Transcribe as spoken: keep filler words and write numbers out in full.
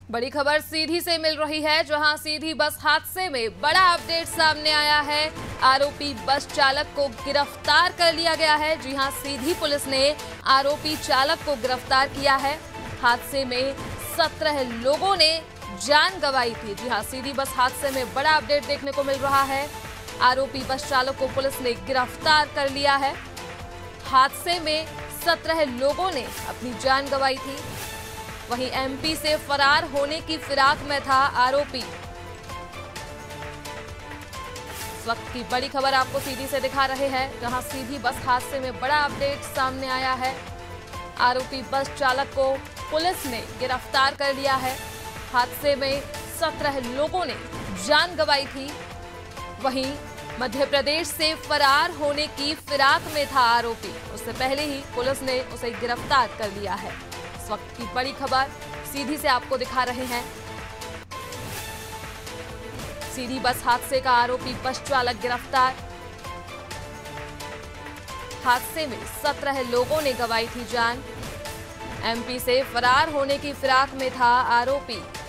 बड़ी खबर सीधी से मिल रही है, जहां सीधी बस हादसे में बड़ा अपडेट सामने आया है। आरोपी बस चालक को गिरफ्तार कर लिया गया है। जी हां, सीधी पुलिस ने आरोपी चालक को गिरफ्तार किया है। हादसे में सत्रह लोगों ने जान गंवाई थी। जी हां, सीधी बस हादसे में बड़ा अपडेट देखने को मिल रहा है। आरोपी बस चालक को पुलिस ने गिरफ्तार कर लिया है। हादसे में सत्रह लोगों ने अपनी जान गंवाई थी। वहीं एमपी से फरार होने की फिराक में था आरोपी। इस वक्त की बड़ी खबर आपको सीधी से दिखा रहे हैं, जहां सीधी बस हादसे में बड़ा अपडेट सामने आया है। आरोपी बस चालक को पुलिस ने गिरफ्तार कर लिया है। हादसे में सत्रह लोगों ने जान गंवाई थी। वहीं मध्य प्रदेश से फरार होने की फिराक में था आरोपी। उससे पहले ही पुलिस ने उसे गिरफ्तार कर लिया है। इस वक्त की बड़ी खबर सीधी से आपको दिखा रहे हैं। सीधी बस हादसे का आरोपी बस चालक गिरफ्तार। हादसे में सत्रह लोगों ने गंवाई थी जान। एमपी से फरार होने की फिराक में था आरोपी।